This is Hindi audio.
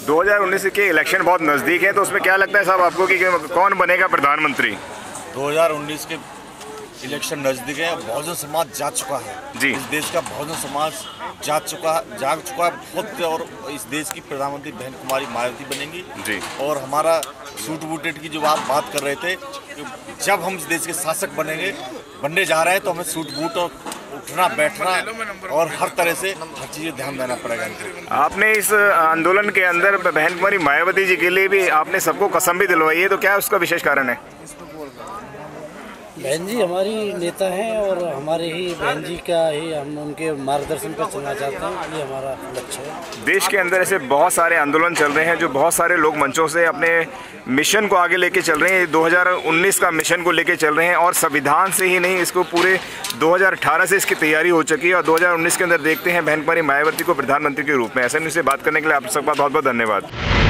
2019 के इलेक्शन बहुत नज़दीक है, तो उसमें क्या लगता है साहब आपको कि कौन बनेगा प्रधानमंत्री? 2019 के इलेक्शन नज़दीक है। बहुजन समाज जाग चुका है जी। इस देश का बहुजन समाज जाग चुका है बहुत, और इस देश की प्रधानमंत्री बहन कुमारी मायावती बनेंगी जी। और हमारा सूट बूटेड की जो आप बात कर रहे थे, जब हम इस देश के शासक बनने जा रहे हैं तो हमें सूट बूट और उठना बैठना और हर तरह से हर चीज़ें ध्यान देना पड़ेगा। आपने इस आंदोलन के अंदर बहन कुमारी मायावती जी के लिए भी आपने सबको कसम भी दिलवाई है, तो क्या उसका विशेष कारण है? बहन जी हमारी नेता हैं और हमारे ही बहन जी का ही हम उनके मार्गदर्शन पर चलना चाहते हैं, ये हमारा लक्ष्य है। देश के अंदर ऐसे बहुत सारे आंदोलन चल रहे हैं जो बहुत सारे लोग मंचों से अपने मिशन को आगे लेके चल रहे हैं। 2019 का मिशन को लेके चल रहे हैं और संविधान से ही नहीं, इसको पूरे 2018 से इसकी तैयारी हो चुकी है और 2019 के अंदर देखते हैं बहन कुमारी मायावती को प्रधानमंत्री के रूप में। ऐसे में से बात करने के लिए आप सबका बहुत बहुत धन्यवाद।